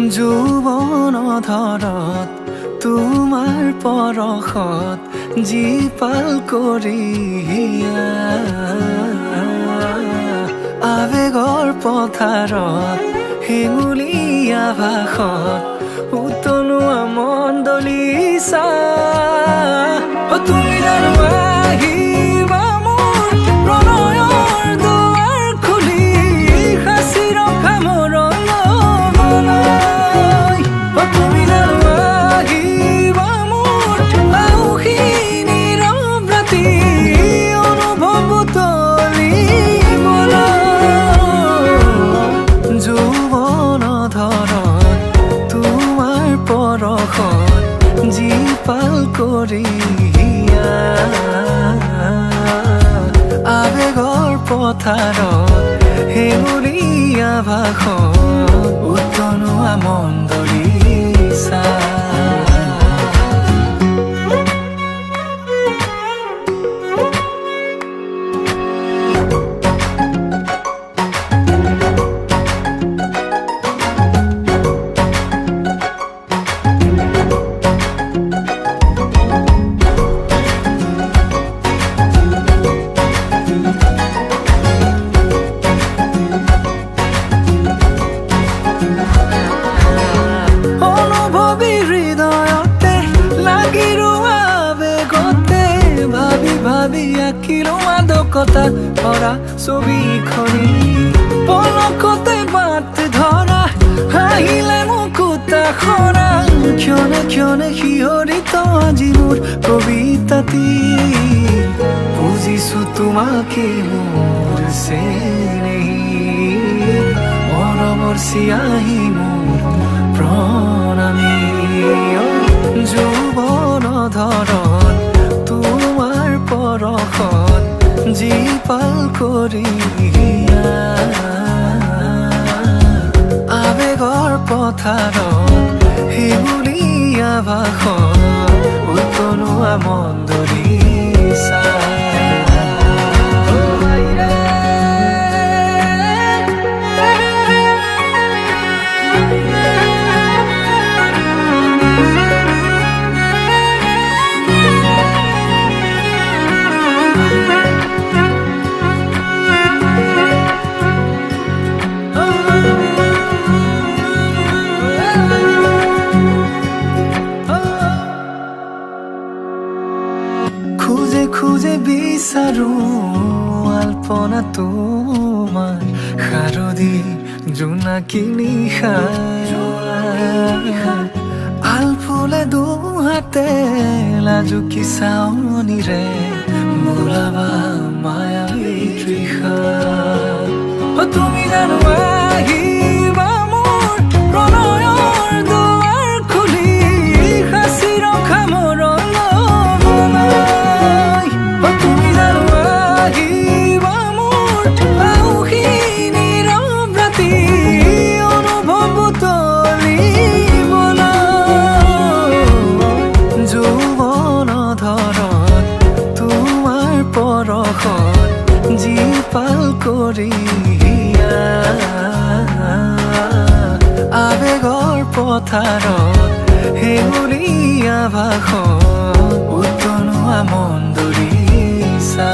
যৌৱন ধৰত তোমাৰ পৰশত জীপাল কৰি আবেগৰ পথাৰত হেঙুলীয়া ভাষত উতলোৱা মন দলিছা তুমি জানো আহিবা মোৰ প্ৰণয়ৰ দুৱাৰ খুলি সাঁচি ৰখা মৰমলৈ তুমি জানো আহিবা মোৰ আউসী নীৰৱ ৰাতি অনুভৱ তুলিবলৈ যৌৱন ধৰত তোমাৰ পৰশত জীপাল কৰি আবেগৰ পথাৰত হেঙুলীয়া ভাষত উতলোৱা মন দলিছা কথা ভৰা ছবিখনি পলকতে বাট ধৰা হাঁহিলে মুকুতা খৰা ক্ষণে ক্ষণে শিহৰিত আজি মোৰ কবিতাটি বুজিছো তোমাকে মোৰ চেনেহি মৰমৰ চিয়াহী মোৰ প্ৰণামী যৌৱন ধৰত তোমাৰ পৰশত জীপাল কৰি আবেগৰ পথাৰত হেঙুলীয়া ভাষত উতলোৱা মন দলিছা খুঁজে বিচাৰো আলপনা তোমাৰ শাৰদী জোনাকী নিশা আলফুলে দুহাতে লাজুকী চাৱনিৰে বোলাবা মায়াবী তৃষা তুমি জানো আহিবা মোৰ প্ৰণয়ৰ দুৱাৰ খুলি সাঁচি ৰখা মৰমলৈ তুমি জানো আহিবা মোৰ আউসী নীৰৱ ৰাতি অনুভৱ তুলিবলৈ যৌৱন ধৰত তোমাৰ পৰশত জীপাল কৰি আবেগৰ পথাৰত হেঙুলীয়া ভাষত উতলোৱা মন দলিছা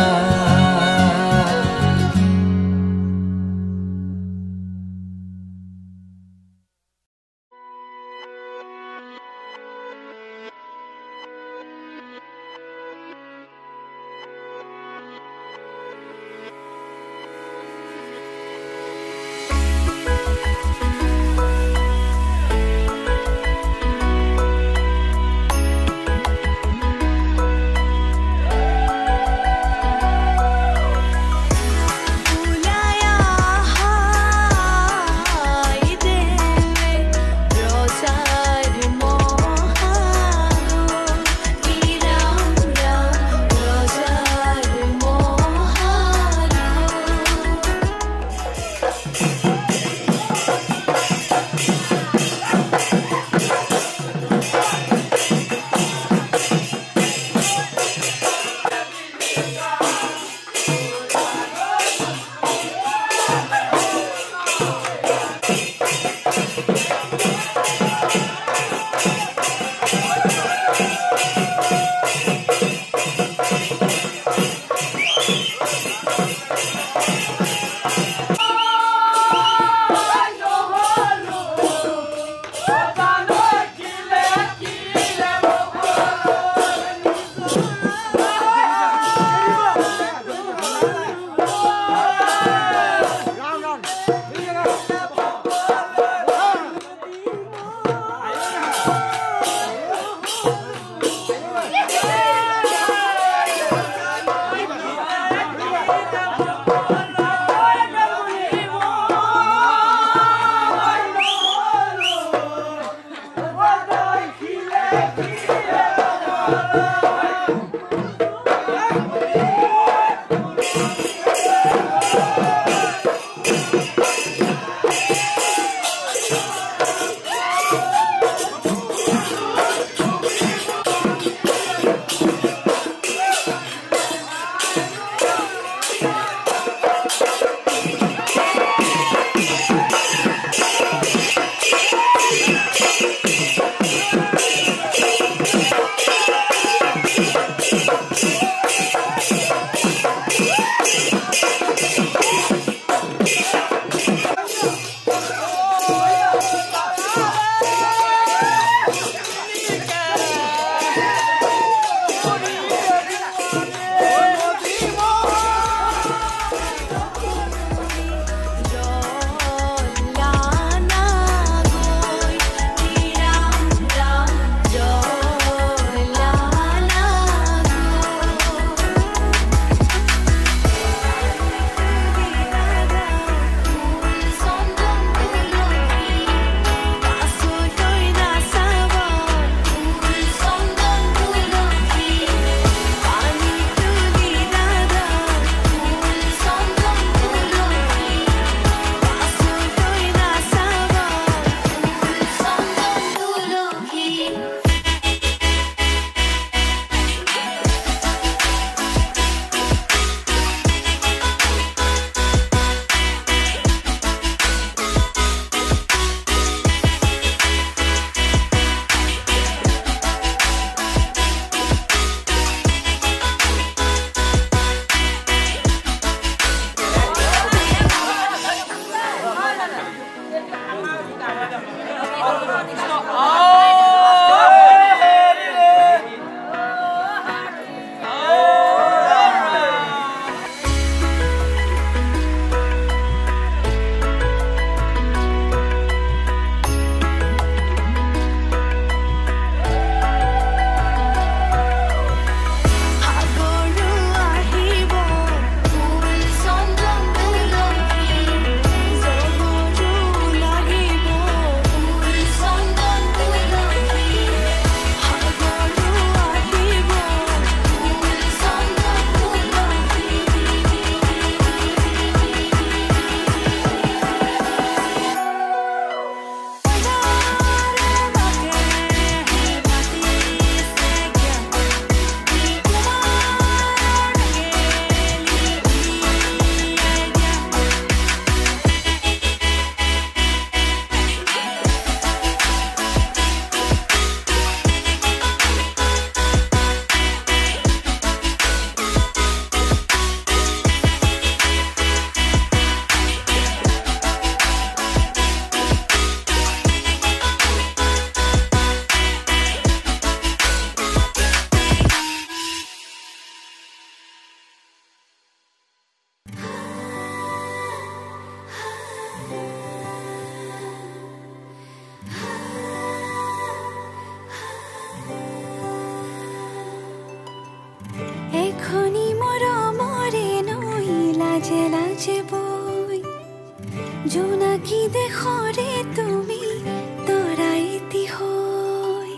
লাজে লাজে বৈ জোনাকী দেশৰে তুমি তৰাইতি হৈ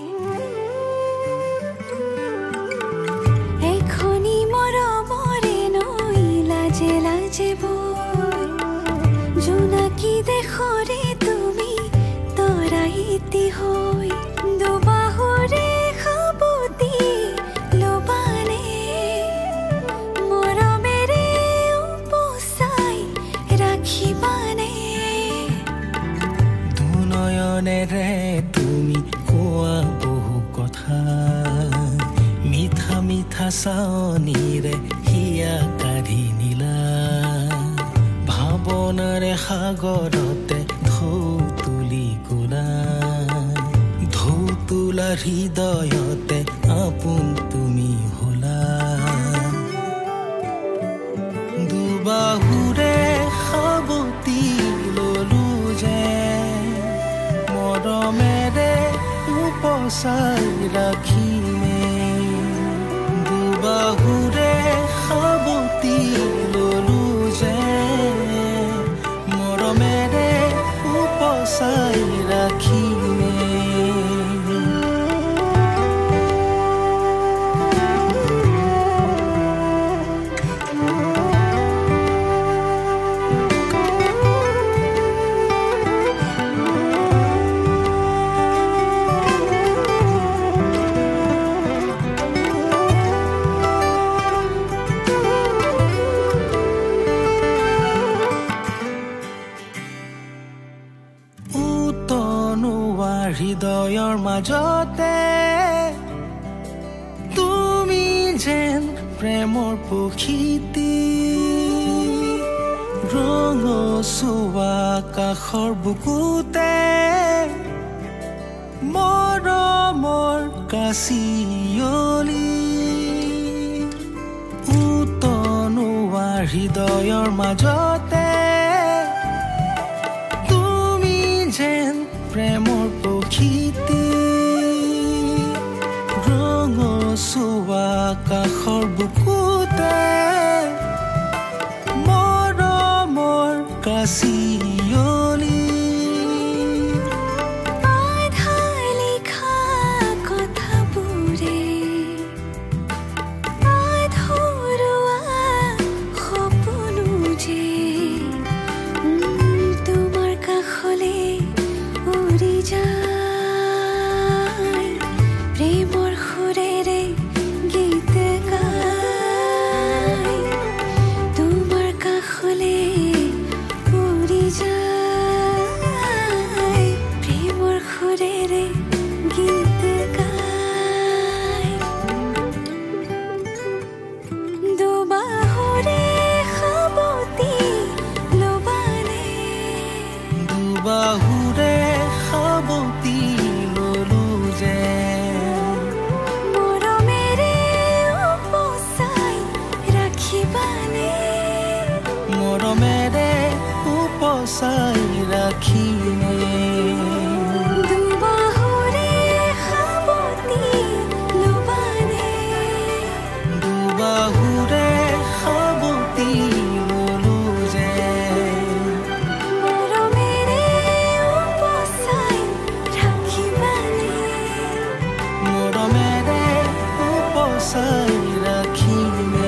এখনি মৰমৰে নৈ লাজে লাজে বৈ জোনাকী দেশৰে তুমি তৰাইতি হৈ দুবাহুৰে সাবতি লবানে মৰমেৰে উপচাই ৰাখিবানে দুনয়নেৰে তুমি কোৱা বহু কথা মিঠা মিঠা চাৱনিৰে হিয়া কাঢ়ি নিলা ভাৱনাৰে সাগৰতে ঢৌ তুলি গলা ঢৌ তোলা হৃদয়তে আপোন তুমি হলা দুবাহুৰে সাবতি ললো যে মৰমেৰে উপচাই ৰাখিমে দুবাহুৰে সাবতি ললো যে মৰমেৰে উপচাই ৰাখিমে হৃদয়ৰ মাজতে তুমি যেন প্ৰেমৰ প্ৰকৃতি ৰঙচুৱা কাষৰ বুকুতে মৰমৰ কাচিয়লি উতনুৱা হৃদয়ৰ মাজতে তুমি যেন প্ৰেমৰ প্ৰকৃতি ৰঙচুৱা কাষৰ বুকুতে মৰমৰ কাচিয়লি আধাৰ লিখা কথাবোৰে আধৰুৱা সপোনো যে তোমাৰ কাষলে উৰি যায় প্ৰেমৰ সুৰেৰে গীত গায় তোমাৰ কাষলে উৰি যায় প্ৰেমৰ সুৰেৰে গীত গায় দুবাহুৰে সাবতি লবানে দুবাহুৰে সাবতি ললো যে মৰমেৰে উপচাই ৰাখিবানে মৰমেৰে উপচাই ৰাখিমে দুবাহুৰে সাবতি লবানে দুবাহুৰে সাবতি ললো যে মৰমেৰে উপচাই ৰাখিবানে মৰমেৰে উপচাই ৰাখিমে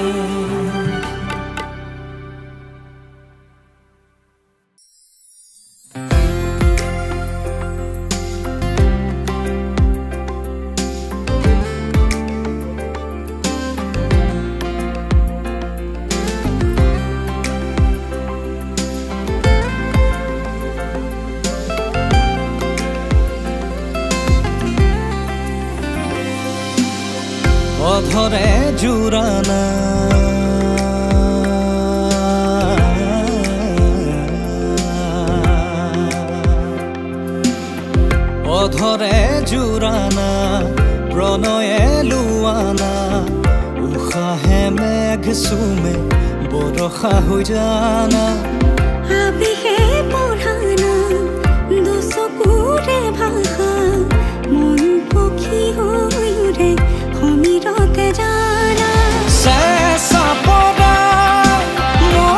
অধৰে জোৰানা অধৰে জোৰানা প্ৰণয়ে লোৱানা উশাহে মেঘ চুমে বৰষা হৈ জানা আবিহে পঢ়ানা দুচকুৰে ভাষা মন পক্ষী হৈ উৰে সমীৰতে জানা চেঁচা পৰা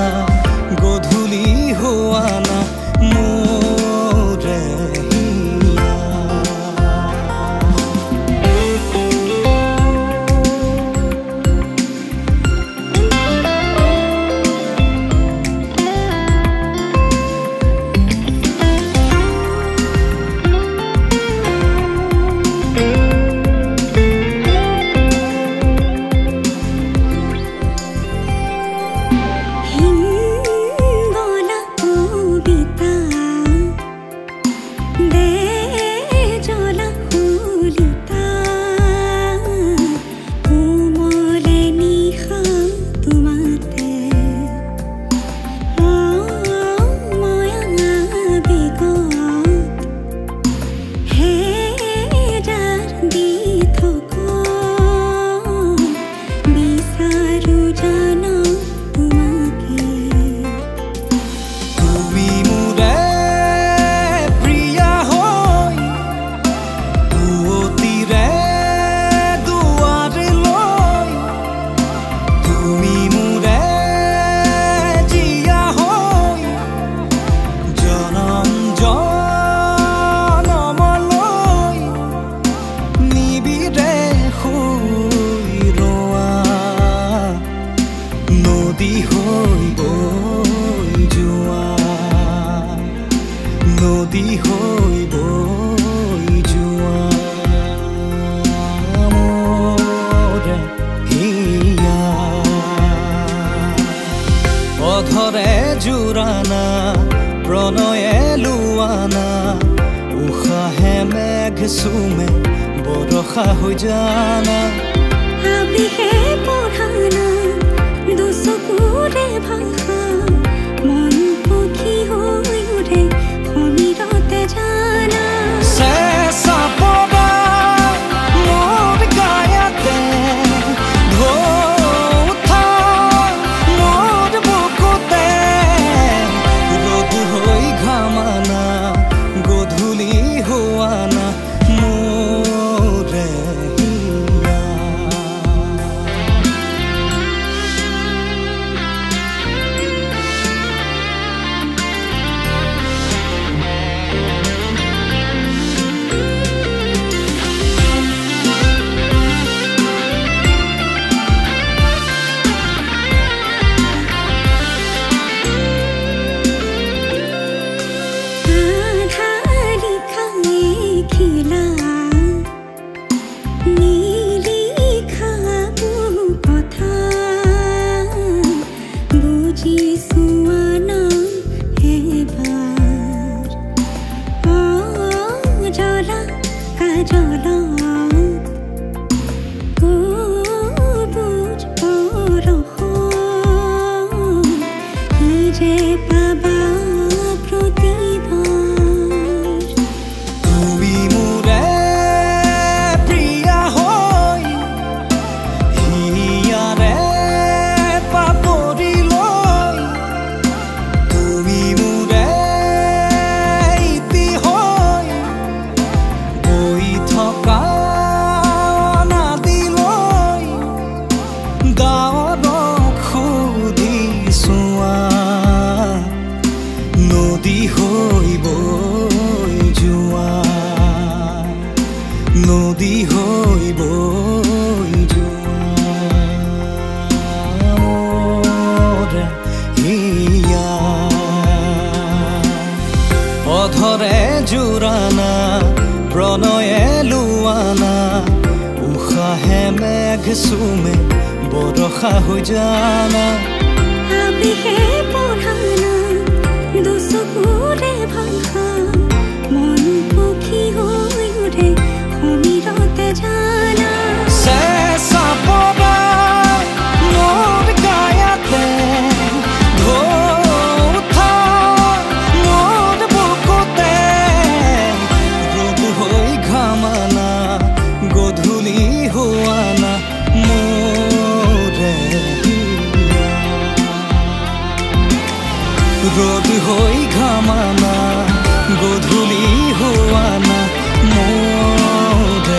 গধূলি হোৱা না মোৰে নদী হৈ বৈ যোৱা মোৰে হিয়া অধৰে জোৰানা প্ৰণয়ে লোৱানা উশাহে মেঘ চুমে বৰষা হৈ জানা আবিহে পঢ়ানা দুচকুৰে ভাষা মন পক্ষী হৈ উঠে সমীৰতে জানা চেঁচা পবা মোৰ গায়তে ঢৌ উঠা মোৰ বুকুতে ৰ'দ হৈ ঘামানা গধূলি হোৱা না মোৰে নদী হৈ বৈ যোৱা মোৰে হিয়া অধৰে জোৰানা প্ৰণয়ে লোৱানা উশাহে মেঘ চুমে বৰষা হৈ জানা আবিহে পঢ়ানা দুচকুৰে ভাষা মন পক্ষী হৈ উঠে সমীৰতে জানা চেঁচা পবা মোৰ গায়তে ঢৌ উঠা মোৰ বুকুতে ৰ'দ হৈ ঘামানা গধূলি হোৱা না মোৰে রোদ হই ঘামানা গধূলি হোৱা না মোৰে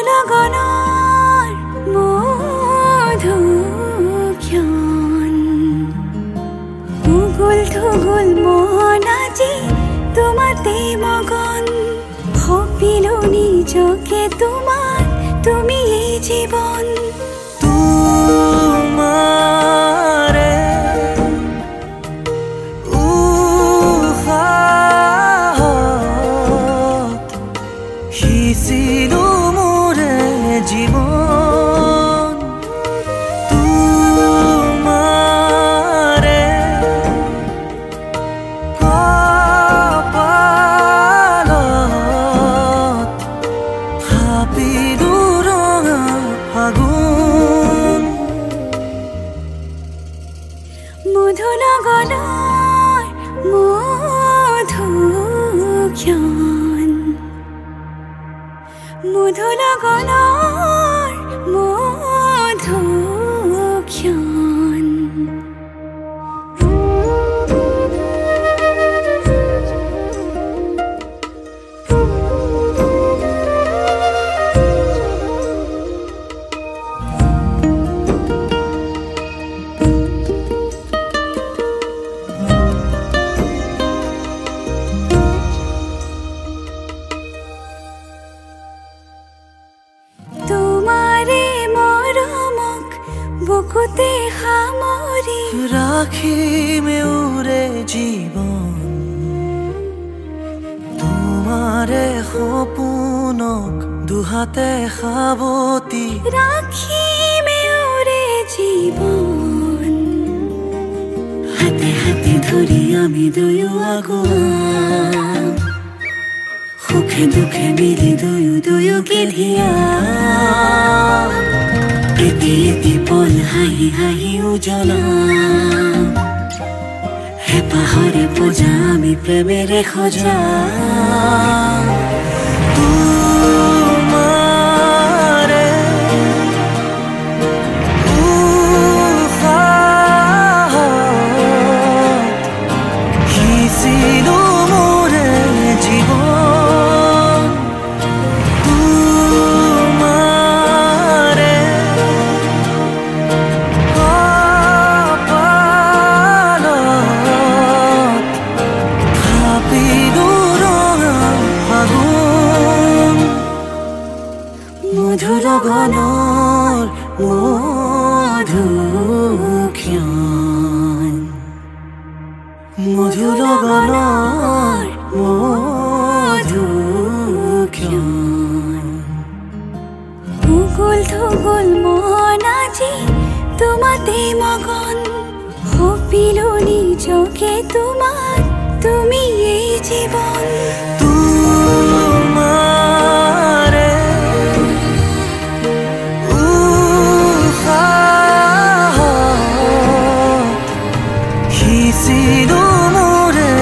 লগনৰ মধুক্ষণ উগুল থুগুল মন আজি তোমাতে মগন সপিলো নিজকে তোমাৰ তুমি এই জীৱন তোমাৰে উশাহত সিঁচিলো মোৰে জীৱন তোমাৰে কপালত থাপিলো ৰঙা ফাগুন মধু লগনৰ মধুক্ষণ মধু লগনৰ মধুক্ষণ তোমাৰে মৰমক বুকুতে সামৰি ৰাখিম উৰে জীৱন তোমাৰে সপোনক দুহাতে সাৱতি ৰাখিম উৰে জীৱন হাতে হাতে ধৰি আমি দুয়ো আগুৱাম সুখে দুখে মিলি দুয়ো দুয়োকে ধিয়াম এটি এটি পল হাঁহি হাঁহি উজ্বলাম হেঁপাহৰে পূজা আমি প্ৰেমেৰে সজাম তোমাৰে উশাহত সিঁচিলো মোৰে জীৱন তোমাৰে কপালত থাপিলো ৰঙা ফাগুন মধু লগনৰ মধুক্ষণ মধু লগনৰ মধুক্ষণ উগুল থুগুল মন আজি তোমাতে মগন সপিলো নিজকে তোমাৰ তুমি এই জীৱন তোমাৰে উশাহত সিঁচিলো মোৰে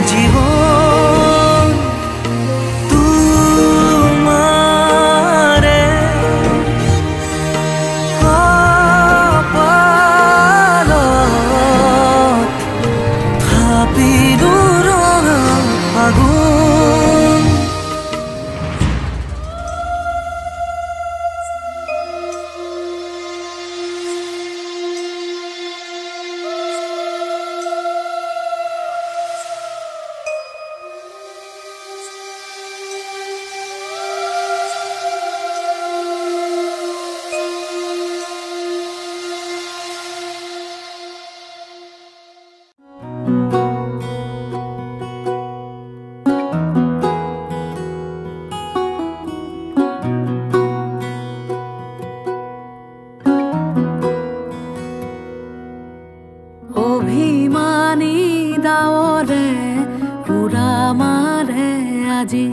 জীৱন তোমাৰে কপালত থাপিলো ৰঙা ফাগুন অভিমানী ডাৱৰে উৰা মাৰে আজি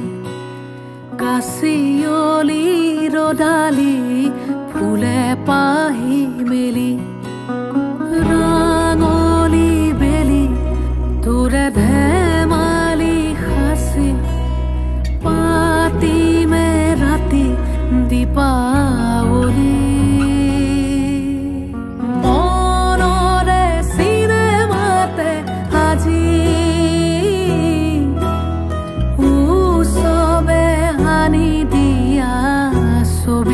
কাচিয়লি ৰদালি ফুলে পাহি মেলি ৰাঙলি বেলি তোৰে ধেমালি সাঁচি পাতিমে ৰাতি দীপাৱলী মনৰে চিনেমাতে আজি উৎসৱে আনি দিয়া ছবি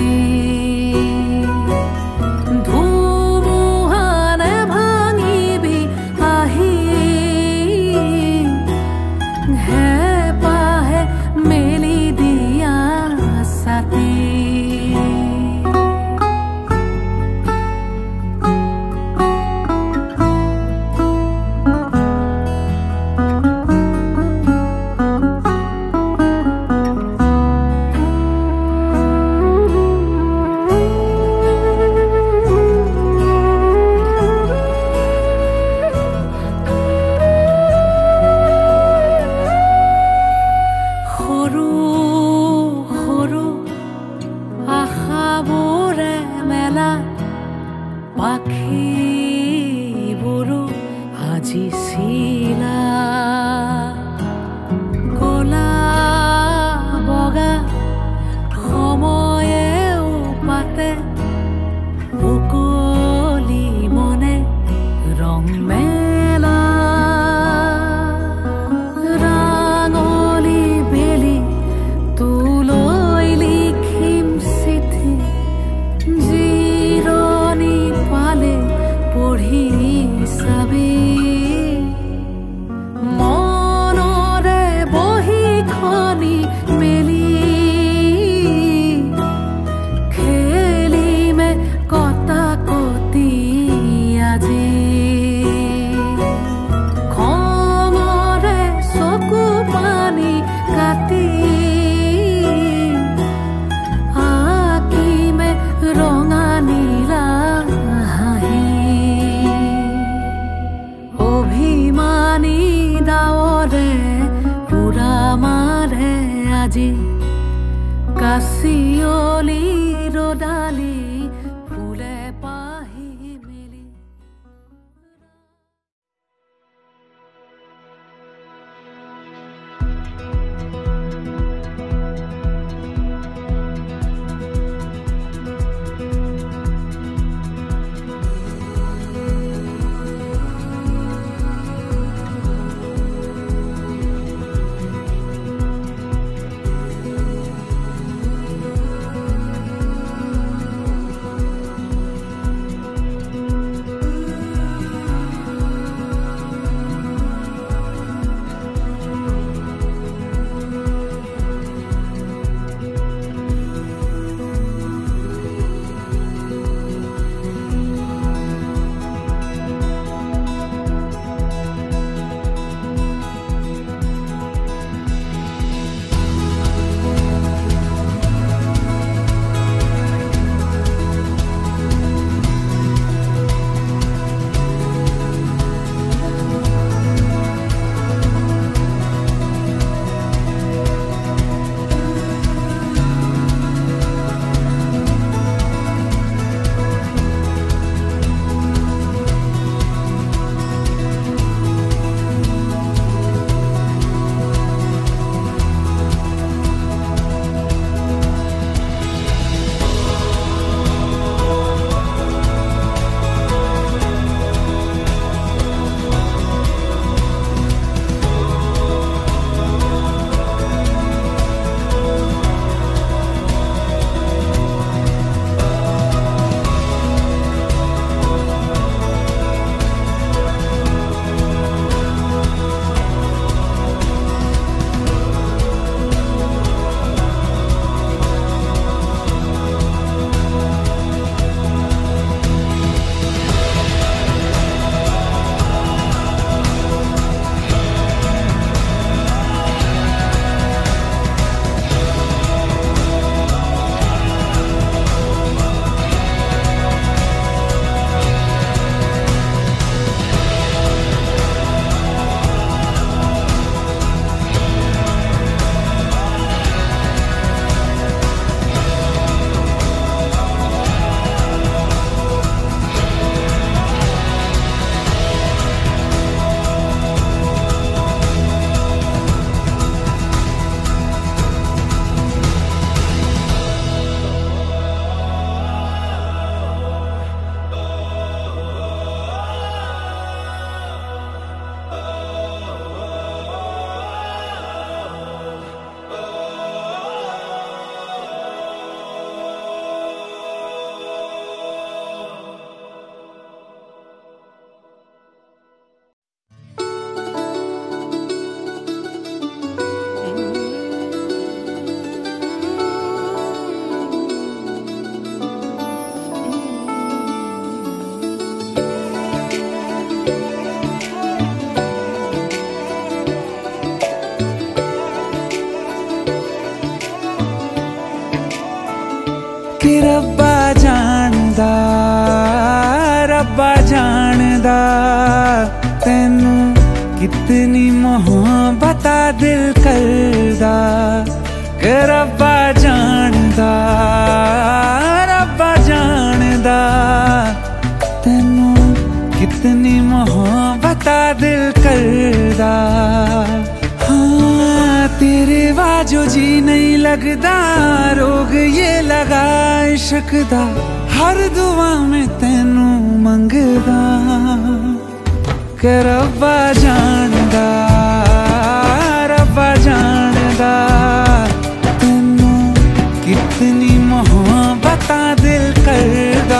আখিবোৰো আজি চিলা কলা বগা সময়েও পাতে মুকলি মনে ৰং মেলা ৰাঙলী বেলি তোলৈ লিখিম চিঠি জিৰণি পালে পঢ়ি চাবি মনৰে বহীখনি মেলি খেলিমে কটা কটি আজি খঙৰে চকু পানী কাটি আঁকিমে ৰঙা নীলা হাঁহি অভিমানী ডাৱৰে উৰা মাৰে আজি কাচিয়লি ৰদালি ফুলে পাহি মেলি कि रब्बा जानदा तैनू कितनी मोहब्बत दिल करदा कि रब्बा जानदा तैनू लगदा रोग ये लगा इश्क दा हर दुआ में तेनू मंगदा कि रब्बा जानदा तेनू कितनी मोहब्बत दिल करदा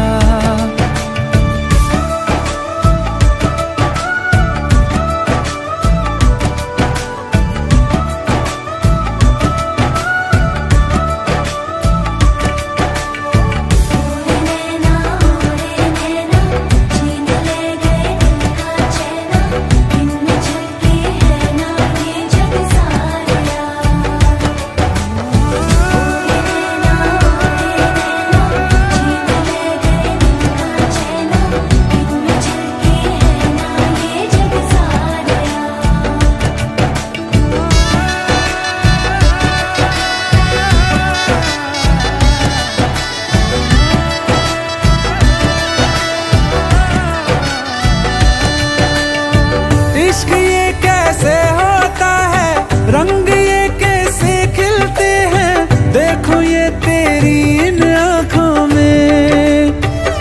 इश्क ये कैसे होता है, रंग ये कैसे खिलते हैं, देखो ये तेरी इन आँखों में।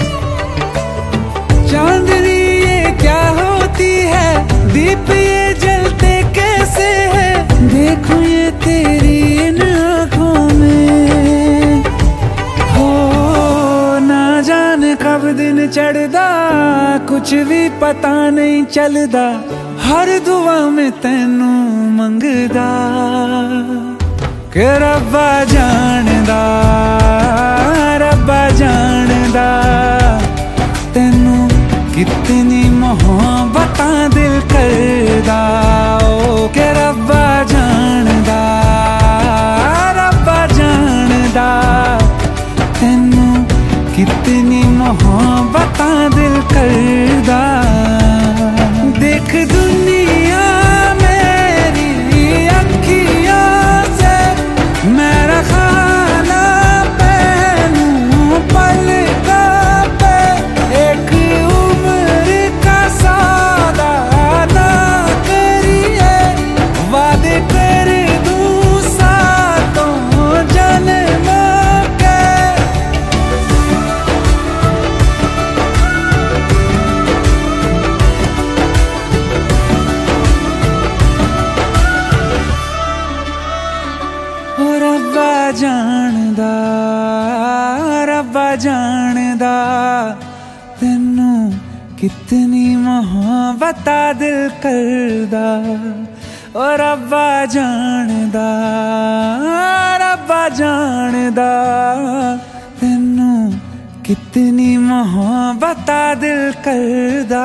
चांदनी ये क्या होती है, दीप ये जलते कैसे हैं, देखो ये तेरी इन आँखों में। हो ना जाने कब दिन चढ़दा, कुछ भी पता नहीं चलदा, हर दुआ में तेनू मंगदा कि रब्बा जानदा तेनू कितनी मोहब्बत दिल करदा। ओ कि रब्बा जानदा तेनू कितनी मोहब्बत दिल करदा। देख दुनिया मेरी अखियों से, मेरा खाना पहनूं पलकों पे, एक उम्र का सौदा ना करिए, वादे कर दूं सातों जन्मों के। रब्बा जानदा तेनू कितनी मोहब्बत दिल करदा। ओ रब्बा जानदा तेनू कितनी मोहब्बत दिल करदा।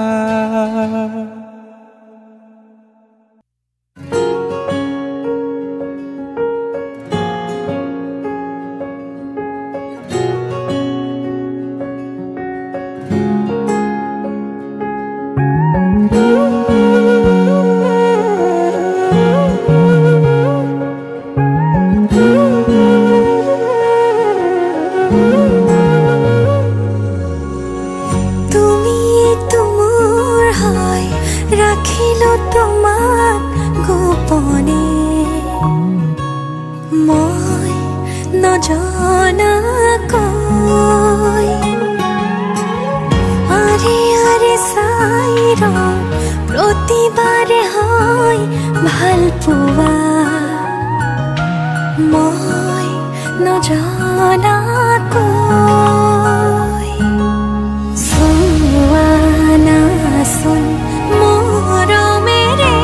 প্রতিবারে হয় ভাল পোৱা, মই নজনাকৈ চোৱা নাচোন মৰমেৰে,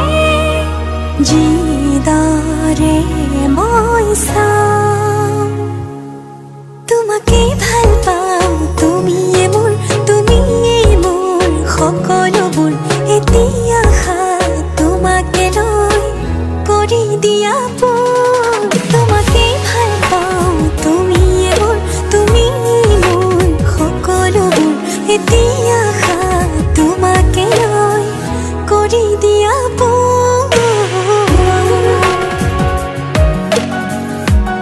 যিদৰে মই চাওঁ তোমাকে ভাল পাওঁ। তুমিয়ে মোৰ সকলোবোৰ, এতিয়া তোমাকে লৈ কৰি দিয়া পোন। তোমাকে ভাল পাওঁ, তুমিয়ে মোৰ সকলোবোৰ, এতিয়া তোমাকে লৈ কৰি দিয়া পোন।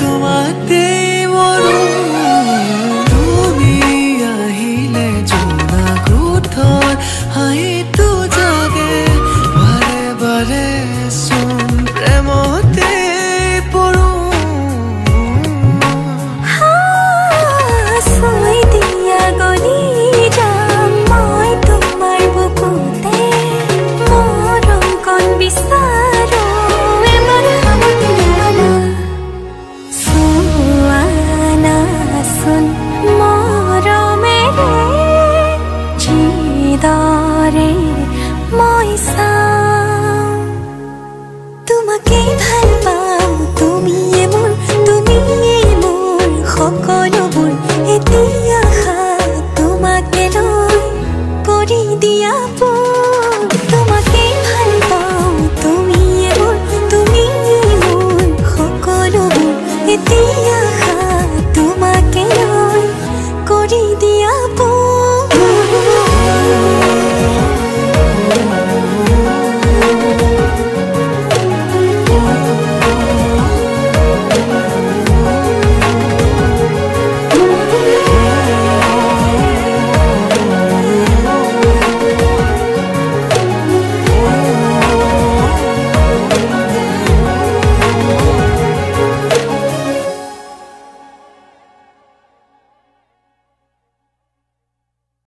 তোমাতে মৰো তুমি আহিলে জোনা কোঠৰ হাঁহিটো জাগে বাৰে বাৰে চোন প্ৰেমতে পৰো ছয় দিয়া গলি যাম মই তোমাৰ বুকুতে মৰম কণ বিচাৰো এবাৰ চোৱানাচোন মৰমেৰে যিদৰে মই চাওঁ তোমাকেই ভাল পাওঁ তুমিয়ে মোৰ সকলোবোৰ এতিয়া তোমাকে লৈ কৰি দিয়া তোমাকেই ভাল পাওঁ তুমিয়ে মোৰ সকলোবোৰ এতিয়া